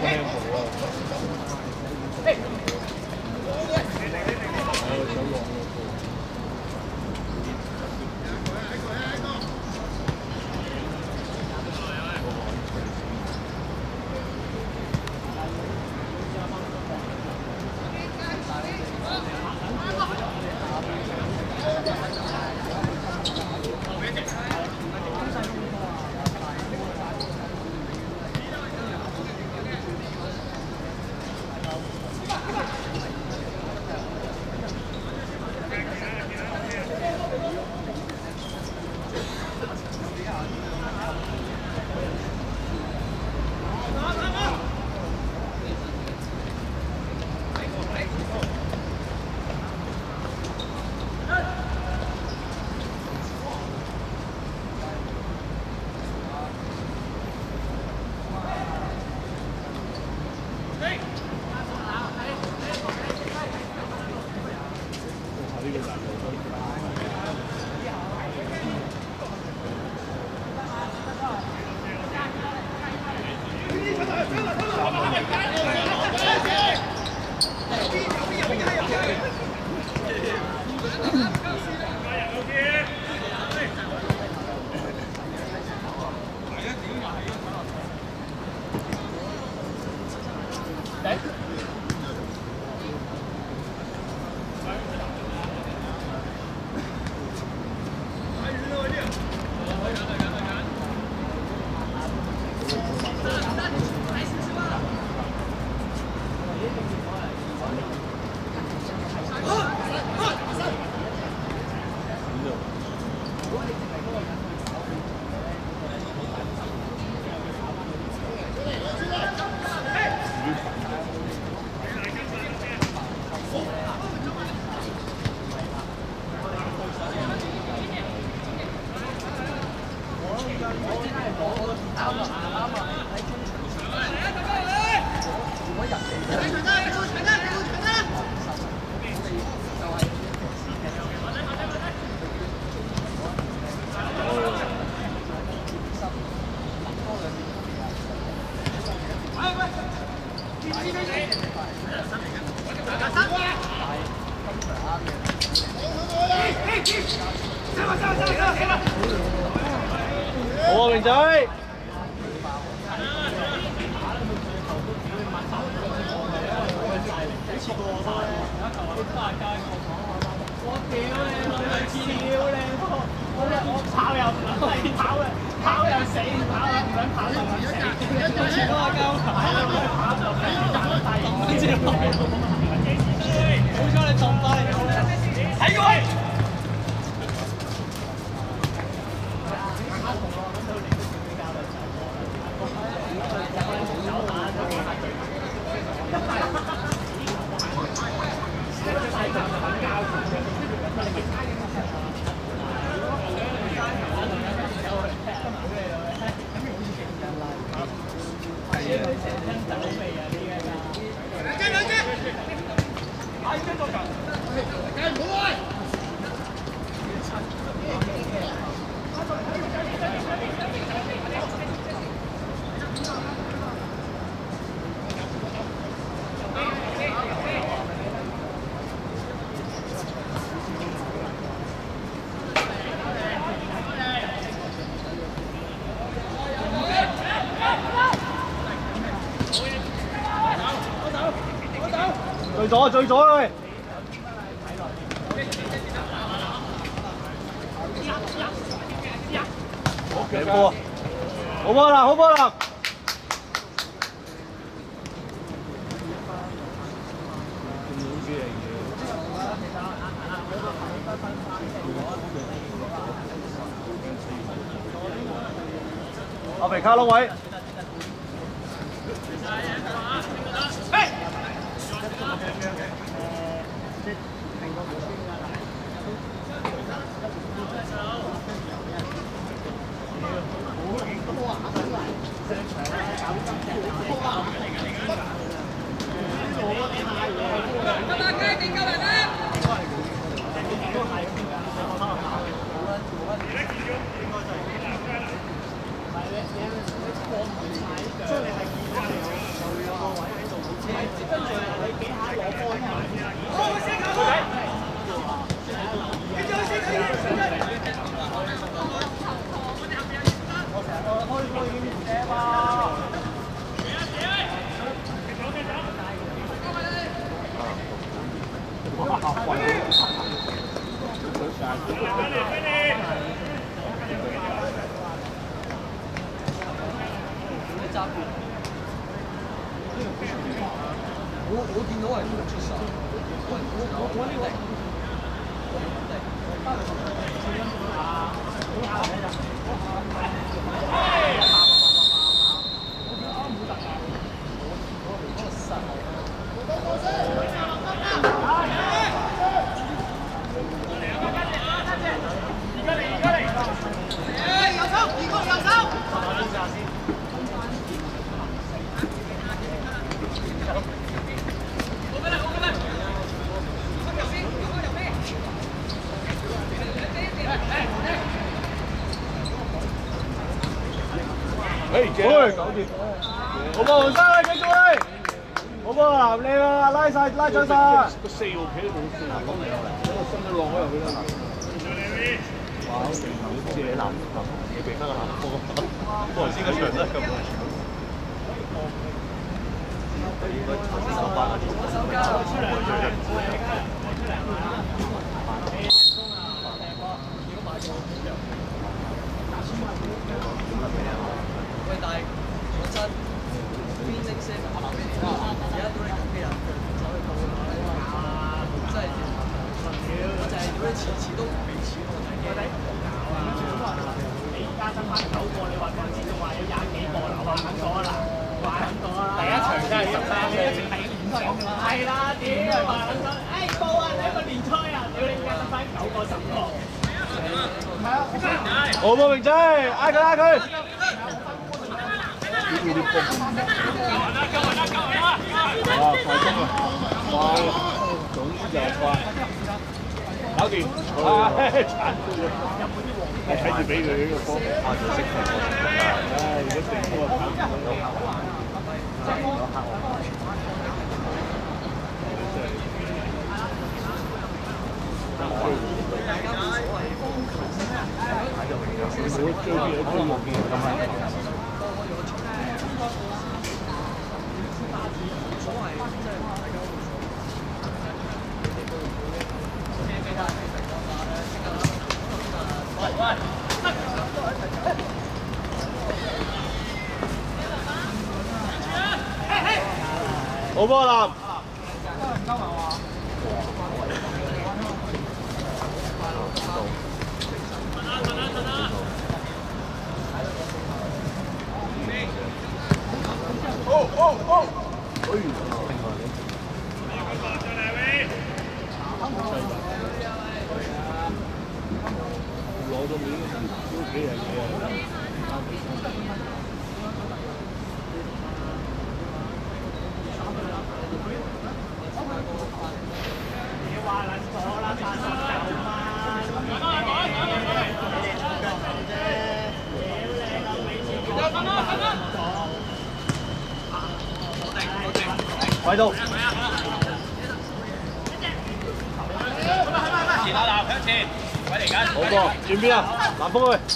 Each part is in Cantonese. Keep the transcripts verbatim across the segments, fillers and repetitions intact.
好啊，明仔。我屌你老味，屌你波！我跑又唔撚跑嘅，跑又死，跑又唔撚跑又唔死，全部係鳩跑，跑就死，跟住好彩你撞翻嚟，睇佢。 醉咗，醉咗佢。好波，好波啦，好波啦！阿肥卡撈位。 我我我見到係冇出手，我我我呢個。 喂，搞掂！好波黃生，繼續喂！好波啊，你啊，拉晒拉長晒！個四號企都冇四號嚟啊！嗰個伸咗落開入去啦！哇，好勁！好似你南南你避翻個南波，波頭先個場都係咁。應該頭先手班啊，手加出嚟，出嚟，出嚟啊！喂，但係講真，邊拎聲啊？而家屌你咁嘅人，走去報啊！真係我就係屌你次次都唔俾錢我睇嘅。你而家增翻九個，你話嗰陣時仲話有廿幾個啦，話緊咗啦，話緊咗啦。第一場真係十三嘅，淨係聯賽咁啦。係啦，屌話緊咗，誒報啊！你一個聯賽啊，屌你而家增翻九個十個。好波明仔，嗌佢嗌佢。 呢啲波，哇！快攻啊！快，總之就係快，搞掂。啊！鏟到佢，係睇住俾佢呢個波。啊！就識睇波。唉，如果定波啊，鏟唔到。賺咗黑我。大家冇所謂，睇到明咗。少少追住一追望見咁樣。 所謂即係大家會好波啦！哦哦哦！哎呀！攞到面都幾樣嘢啊！你話撚咗啦，八十九蚊。快到！前打南向前，位嚟緊。好波，轉邊啊？南風去。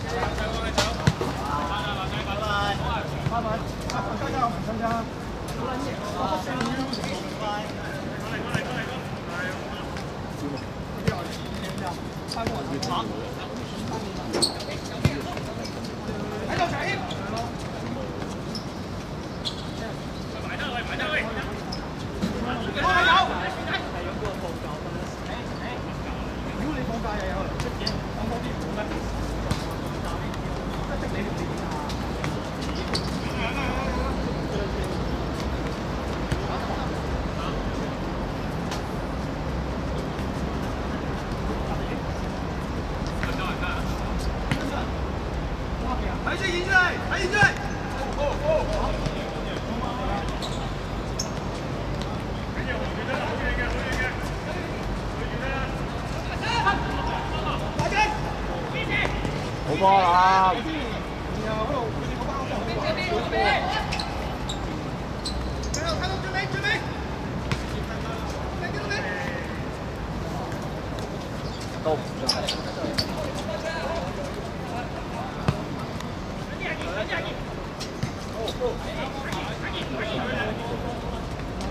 拜拜。參加，參加。喺度齊。 睇住演出嚟，睇演出嚟。好好好。好波啦！都唔真係。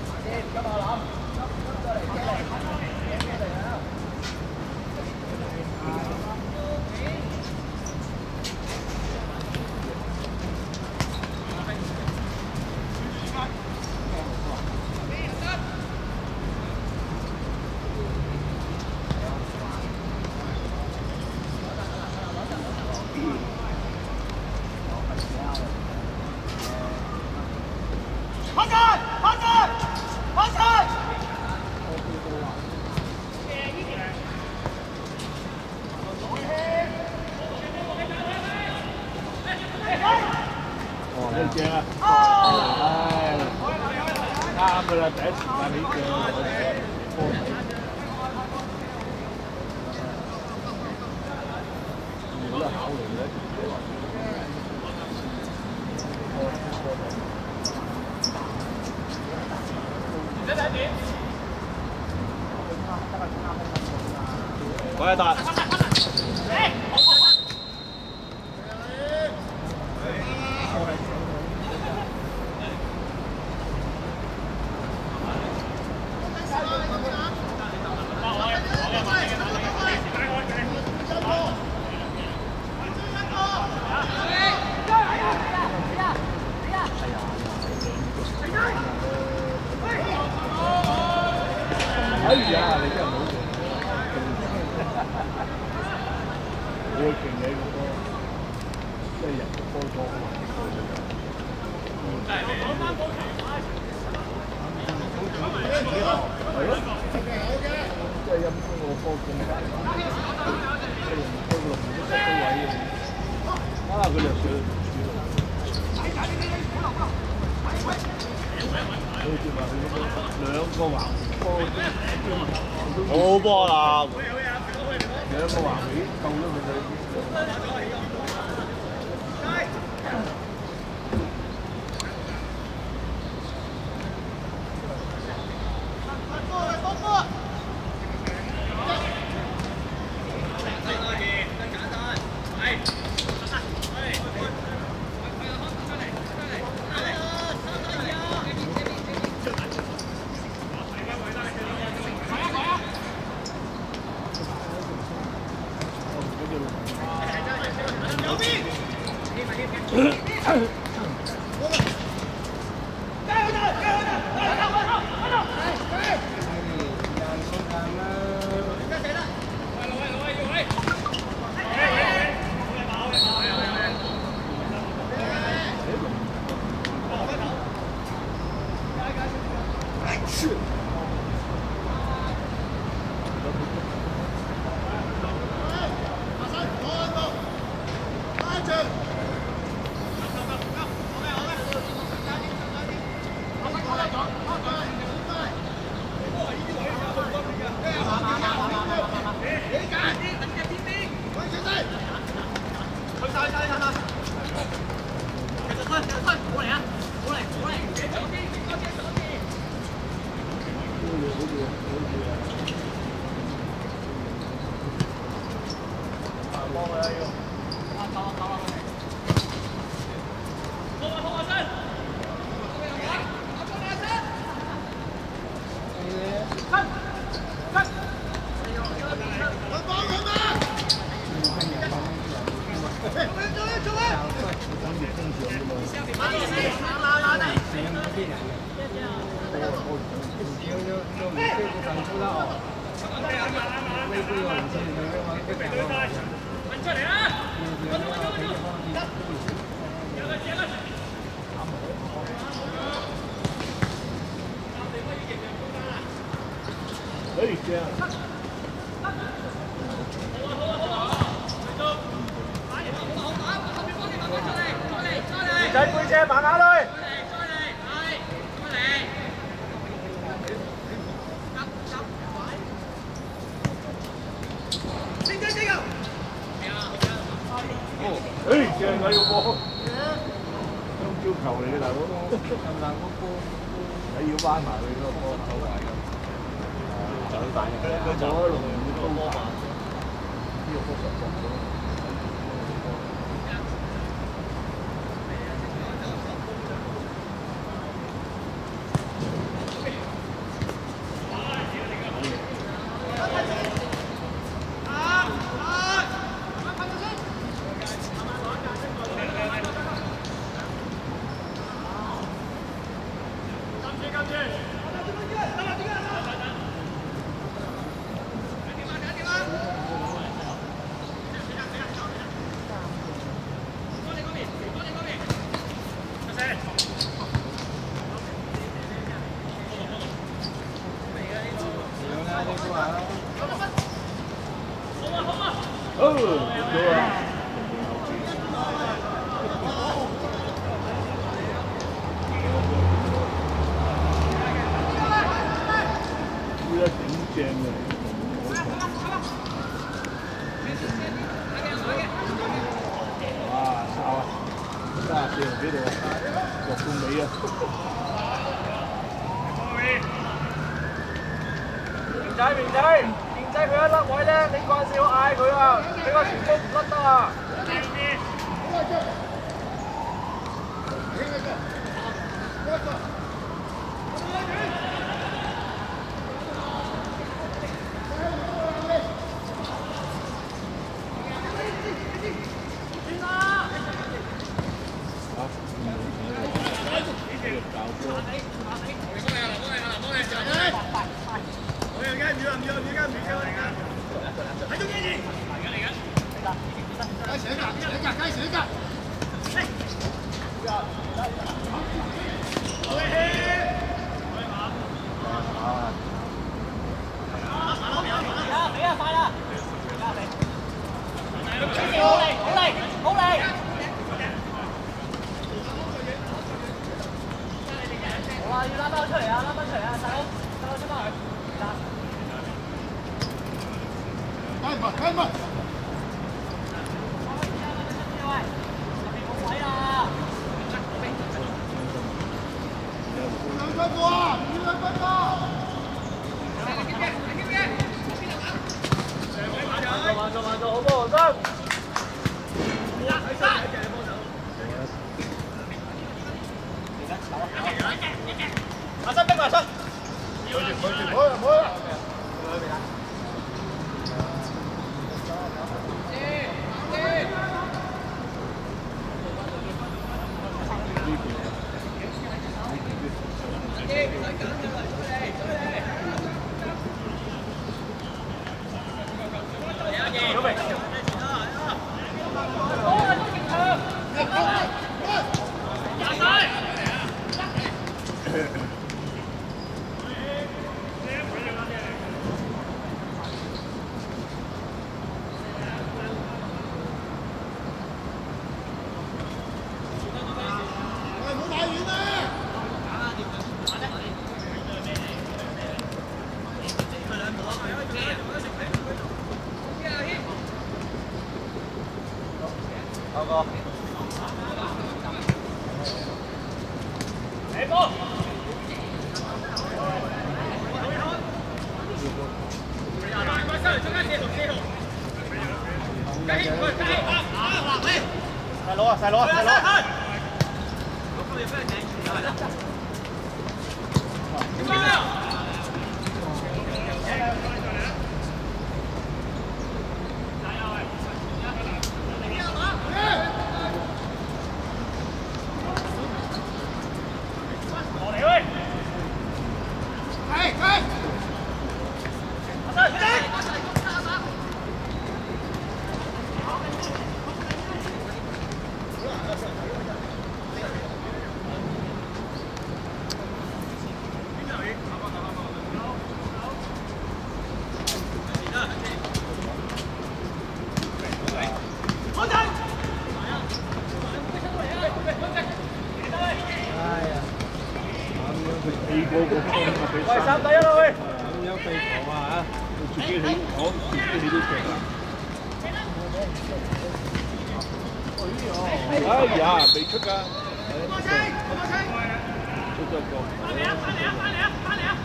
好唉，啱噶啦，第一時間起腳，波底。如果都係考慮嘅。喂，大。哎呀，你真係唔好做，你要勁你個波，即係人個波多啊！係咯，即係陰公個波咁大，即係用到龍都塞到位嘅，啊佢就上好似話佢咁樣兩個橫波好波啦！兩個橫起夠咗佢哋。可以这样。仔背脊慢下去。誒，正啊呢個波，香蕉球嚟嘅大佬，咁大個波，你要彎埋佢嗰個波走埋㗎，走大嘅，佢走一路高波嘛，呢個波上上咗。哦，對啊。 尾啊！ 明仔明仔明仔佢一甩位咧，你嗰陣時要嗌佢啊！你個前鋒唔甩得啊！ 細佬啊，細佬啊，細佬！ 喂，三第一啦喂！ 咁樣飛球啊嚇，自己起，我自己起都勁啊！哎呀，未出㗎，出咗個。翻嚟啊！翻嚟啊！翻嚟啊！翻嚟啊！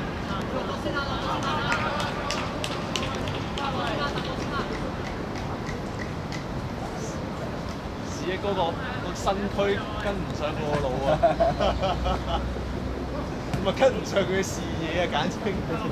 史益嗰個個身軀跟唔上個腦啊！咪跟唔上佢嘅視野啊，簡稱。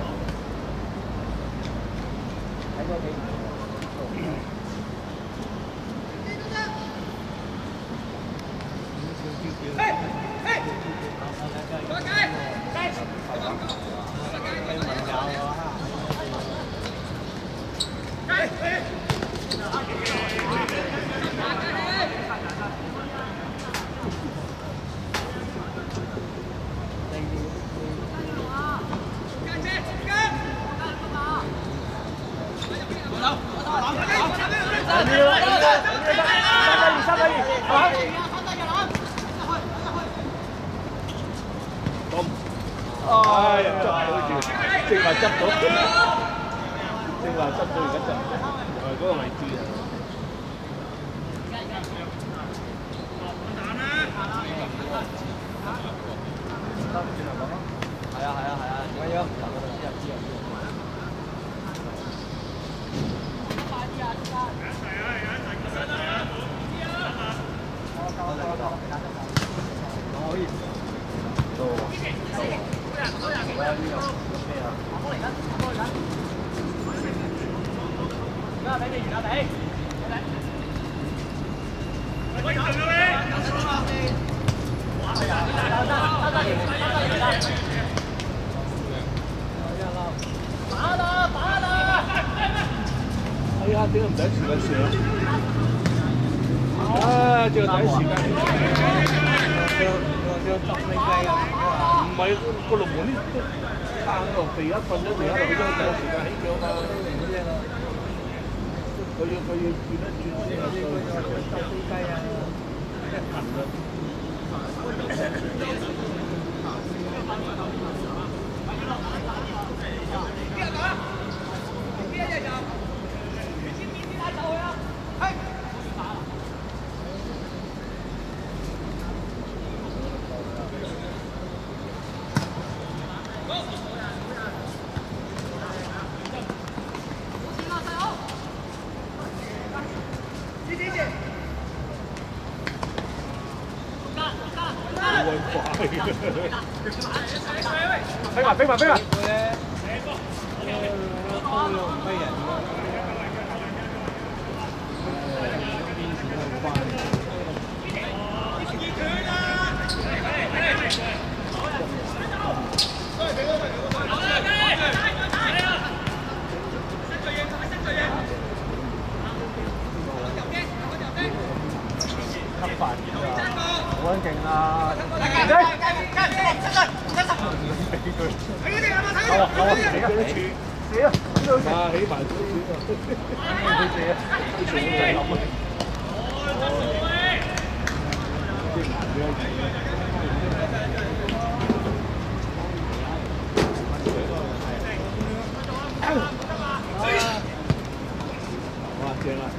哎呀，執到住，正話執到，正話執到而家執唔到，又係嗰個位置啊！ 打啦！ 而家俾你完啦，你。打啦打啦！ 哎呀，點解唔第一時間射？啊，只係第一時間。 要執飛機啊！ 唔係個龍門呢都撐落地一瞓咗地喺度，佢都第一時間起腳㗎。佢要佢要轉一轉先有機會執飛機啊！一近啦。飛埋飛埋飛埋！ 都唔飛人㗎。 吸飯好撚勁啊！好啊好啊，死啊死啊！啊起埋少少啊！佢射啊！佢全部就係咁啊！啲難嘅。哇正啊！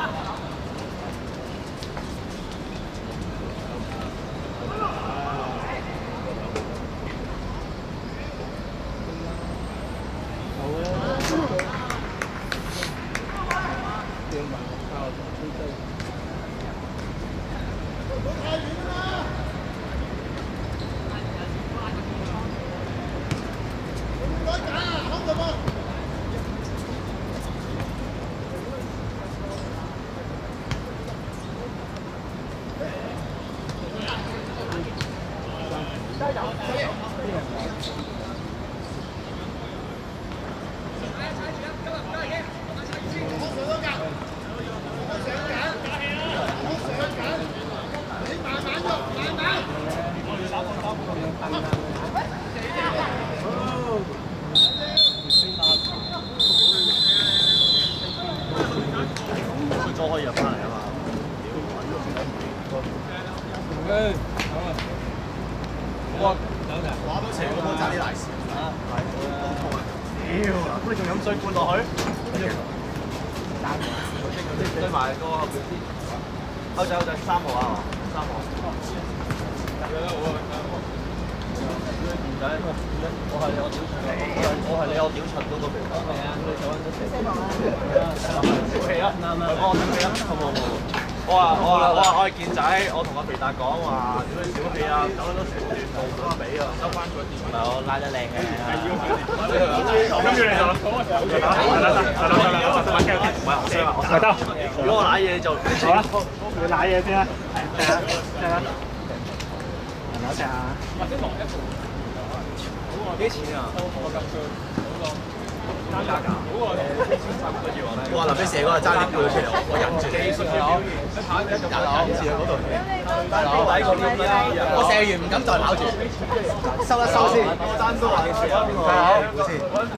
都可以入翻嚟啊嘛！ 誒，好啊！ 話都邪個波揸啲大事啊！係屌，咁你仲飲水灌落去？追埋個後邊先。歐仔歐仔，三號啊！三號。唔使，我係有屌柒，我係我係你有屌柒嗰個肥佬。係啊，你走緊都死。小氣啊！啱啊！我小氣啊！好冇冇。我話我話我話我係健仔，我同阿肥達講話點樣小氣啊，走緊都成段路冇得比啊，收翻佢。唔係我拉得靚嘅。跟住你就講啊！得得得得得得，唔係我衰啊！我衰得。如果我賴嘢就好啦， 你賴嘢先啦。係啊，係啊。人攞隻啊！或者落一部。 幾錢啊？我咁衰，嗰個加價㗎。嗰個誒千三個要咧。哇！臨尾射嗰個爭啲飆咗出嚟，我忍住。技術嘅表現，一跑一就跑住喺嗰度。底嗰啲我射完唔敢再跑住，收一收先。單都話你射啊，邊個？好先。